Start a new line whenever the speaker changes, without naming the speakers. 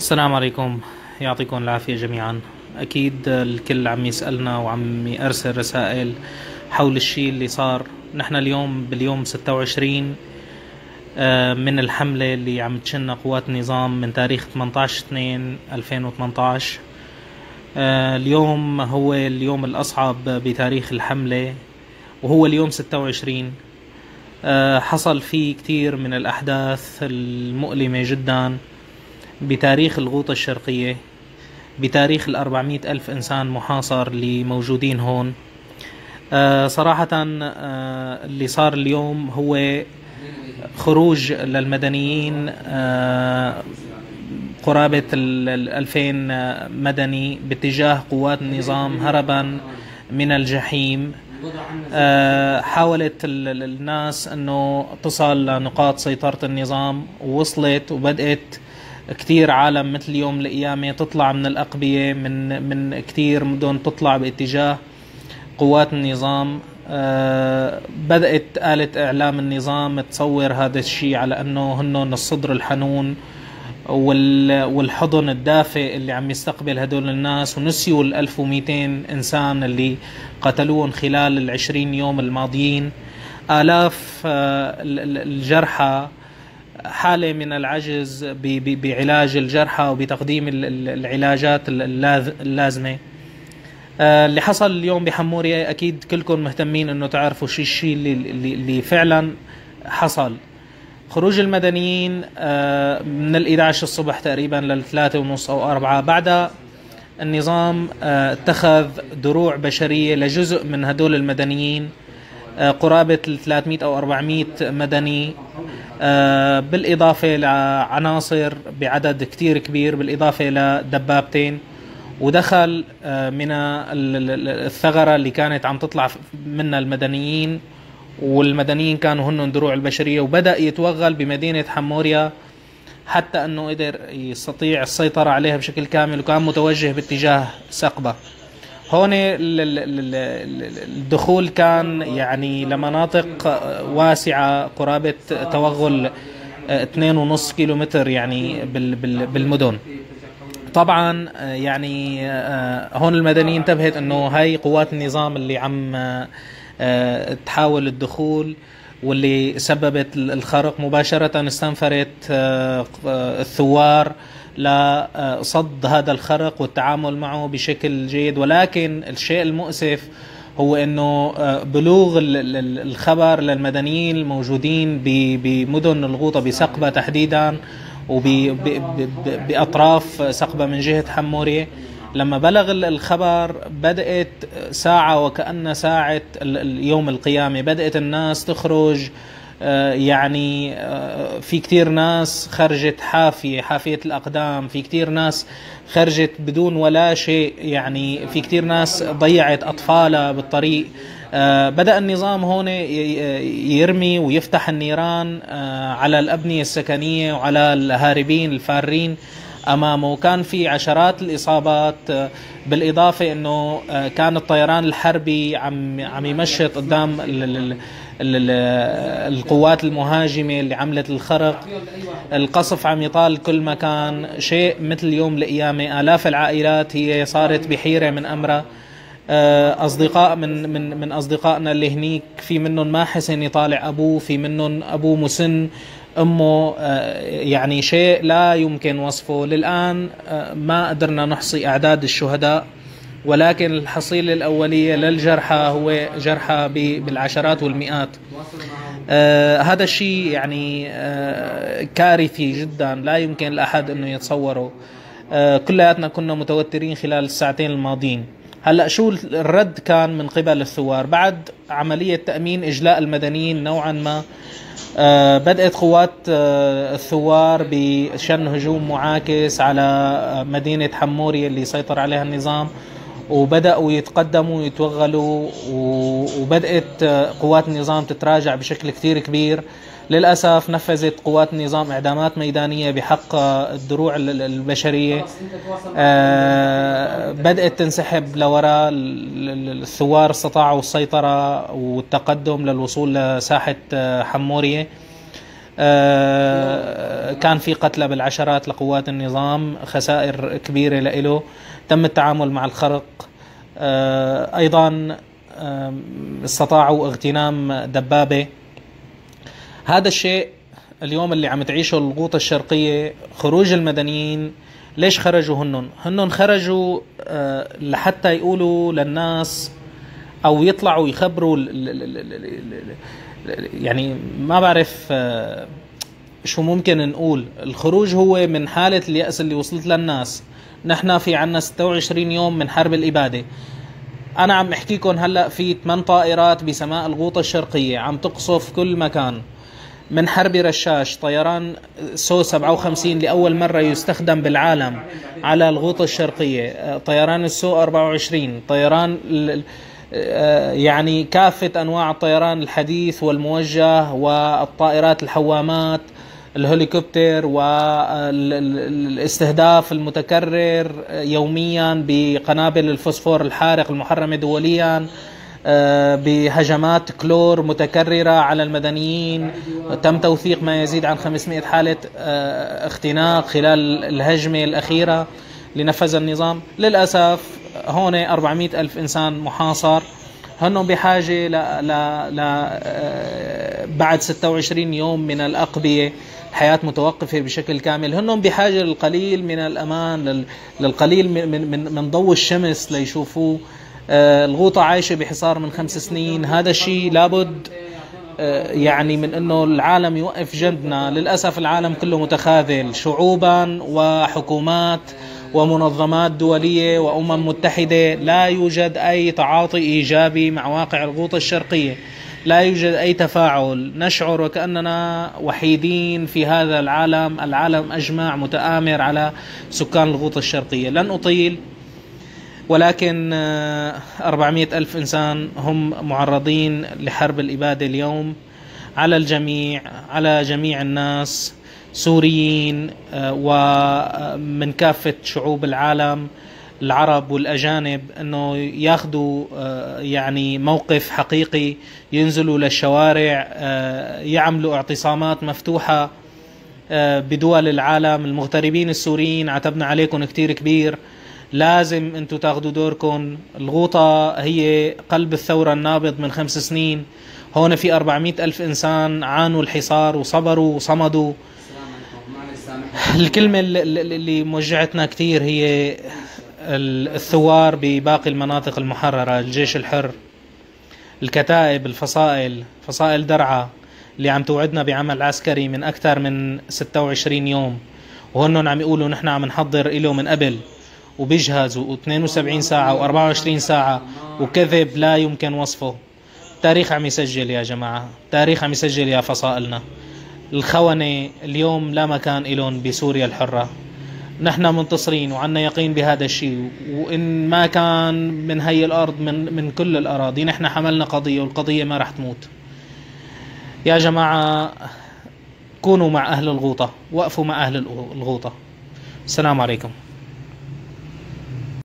السلام عليكم. يعطيكم العافية جميعا. أكيد الكل عم يسألنا وعم يرسل رسائل حول الشيء اللي صار. نحن اليوم باليوم 26 من الحملة اللي عم تشن قوات النظام من تاريخ 18/2/2018. اليوم هو اليوم الأصعب بتاريخ الحملة، وهو اليوم 26. حصل فيه كتير من الأحداث المؤلمة جدا بتاريخ الغوطة الشرقية، بتاريخ 400 ألف إنسان محاصر اللي موجودين هون. صراحة اللي صار اليوم هو خروج للمدنيين، قرابة 2000 مدني باتجاه قوات النظام هربا من الجحيم. حاولت الناس أنه تصل لنقاط سيطرة النظام، ووصلت وبدأت كتير عالم مثل يوم القيامة تطلع من الأقبية من كتير مدن، تطلع باتجاه قوات النظام. بدأت آلة إعلام النظام تصور هذا الشيء على أنه هنن الصدر الحنون والحضن الدافئ اللي عم يستقبل هدول الناس، ونسيوا 1200 إنسان اللي قتلوهم خلال 20 يوم الماضيين. آلاف الجرحى، حالة من العجز بعلاج الجرحى وبتقديم العلاجات اللازمة. اللي حصل اليوم بحمورية أكيد كلكم مهتمين أنه تعرفوا شو الشيء اللي فعلا حصل. خروج المدنيين من 11 الصبح تقريبا ل3:30 أو 4 بعد النظام اتخذ دروع بشرية لجزء من هدول المدنيين، قرابة 300 أو 400 مدني، بالإضافة لعناصر بعدد كتير كبير، بالإضافة لدبابتين. ودخل من الثغرة اللي كانت عم تطلع منها المدنيين، والمدنيين كانوا هنن دروع البشرية، وبدأ يتوغل بمدينة حموريا حتى أنه قدر يستطيع السيطرة عليها بشكل كامل، وكان متوجه باتجاه سقبة. هون الدخول كان يعني لمناطق واسعة، قرابة توغل 2.5 كيلومتر يعني بالمدن. طبعا يعني هون المدنيين انتبهت انه هاي قوات النظام اللي عم تحاول الدخول، واللي سببت الخرق. مباشرة استنفرت الثوار لصد هذا الخرق والتعامل معه بشكل جيد. ولكن الشيء المؤسف هو انه بلوغ الخبر للمدنيين الموجودين بمدن الغوطة، بسقبة تحديدا وبأطراف سقبة من جهة حمورية. لما بلغ الخبر بدأت ساعة وكأن ساعة يوم القيامة، بدأت الناس تخرج. يعني في كتير ناس خرجت حافية الأقدام، في كتير ناس خرجت بدون ولا شيء، يعني في كتير ناس ضيعت أطفالها بالطريق. بدأ النظام هون يرمي ويفتح النيران على الأبنية السكنية وعلى الهاربين الفارين أمامه. كان في عشرات الإصابات، بالإضافة أنه كان الطيران الحربي عم يمشط قدام القوات المهاجمة اللي عملت الخرق. القصف عم يطال كل مكان، شيء مثل يوم القيامة. آلاف العائلات هي صارت بحيرة من أمرها. أصدقاء من أصدقائنا اللي هنيك، في منهم ما حسن يطالع أبوه، في منهم أبوه مسن، أمه، يعني شيء لا يمكن وصفه. للآن ما قدرنا نحصي أعداد الشهداء، ولكن الحصيلة الأولية للجرحى هو جرحى بالعشرات والمئات. هذا الشيء يعني كارثي جدا، لا يمكن لأحد أنه يتصوره. كلياتنا كنا متوترين خلال الساعتين الماضيين. هلأ شو الرد كان من قبل الثوار بعد عملية تأمين إجلاء المدنيين نوعا ما؟ بدأت قوات الثوار بشن هجوم معاكس على مدينة حمورية اللي سيطر عليها النظام، وبدأوا يتقدموا ويتوغلوا، وبدأت قوات النظام تتراجع بشكل كتير كبير. للأسف نفذت قوات النظام إعدامات ميدانية بحق الدروع البشرية. بدأت تنسحب لوراء. الثوار استطاعوا السيطرة والتقدم للوصول لساحة حمورية. كان في قتلى بالعشرات لقوات النظام، خسائر كبيرة له. تم التعامل مع الخرق. أيضا استطاعوا اغتنام دبابة. هذا الشيء اليوم اللي عم تعيشه الغوطة الشرقية، خروج المدنيين. ليش خرجوا؟ هنن خرجوا لحتى يقولوا للناس أو يطلعوا يخبروا يعني ما بعرف شو ممكن نقول. الخروج هو من حالة اليأس اللي وصلت للناس. نحن في عنا 26 يوم من حرب الإبادة. أنا عم أحكيكم هلأ في 8 طائرات بسماء الغوطة الشرقية عم تقصف كل مكان، من حرب رشاش، طيران سو 57 لأول مرة يستخدم بالعالم على الغوطة الشرقية، طيران السو 24، طيران يعني كافة أنواع الطيران الحديث والموجه، والطائرات الحوامات، الهليكوبتر، والاستهداف المتكرر يوميا بقنابل الفوسفور الحارق المحرمة دوليا، بهجمات كلور متكررة على المدنيين. تم توثيق ما يزيد عن 500 حالة اختناق خلال الهجمة الأخيرة لنفذ النظام. للأسف هون 400 ألف إنسان محاصر. هنهم بحاجة بعد 26 يوم من الأقبية، الحياة متوقفة بشكل كامل. هنهم بحاجة للقليل من الأمان، للقليل من ضوء الشمس ليشوفوه. الغوطة عايشة بحصار من 5 سنين. هذا الشيء لابد يعني من أنه العالم يوقف جنبنا. للأسف العالم كله متخاذل، شعوبا وحكومات ومنظمات دولية وأمم متحدة. لا يوجد أي تعاطي إيجابي مع واقع الغوطة الشرقية، لا يوجد أي تفاعل. نشعر وكأننا وحيدين في هذا العالم. العالم أجمع متآمر على سكان الغوطة الشرقية. لن أطيل، ولكن 400 ألف إنسان هم معرضين لحرب الإبادة اليوم على الجميع، على جميع الناس، سوريين ومن كافة شعوب العالم، العرب والأجانب، أنه ياخذوا يعني موقف حقيقي، ينزلوا للشوارع، يعملوا اعتصامات مفتوحة بدول العالم. المغتربين السوريين عتبنا عليكم كتير كبير، لازم انتوا تاخذوا دوركم. الغوطة هي قلب الثورة النابض من 5 سنين. هون في 400 ألف إنسان عانوا الحصار وصبروا وصمدوا. الكلمة اللي موجعتنا كتير هي الثوار بباقي المناطق المحررة، الجيش الحر، الكتائب، الفصائل، فصائل درعا اللي عم توعدنا بعمل عسكري من أكثر من 26 يوم، وهنن عم يقولوا نحن عم نحضر إله من قبل، وبيجهزوا 72 ساعة و24 ساعة، وكذب لا يمكن وصفه. التاريخ عم يسجل يا جماعة، التاريخ عم يسجل يا فصائلنا. الخونة اليوم لا مكان إلون بسوريا الحرة. نحن منتصرين وعنا يقين بهذا الشيء، وإن ما كان من هي الأرض من كل الأراضي. نحن حملنا قضية، والقضية ما رح تموت يا جماعة. كونوا مع أهل الغوطة، وقفوا مع أهل الغوطة. السلام عليكم.